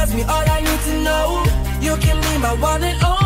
tells me all I need to know. You can be my one and only.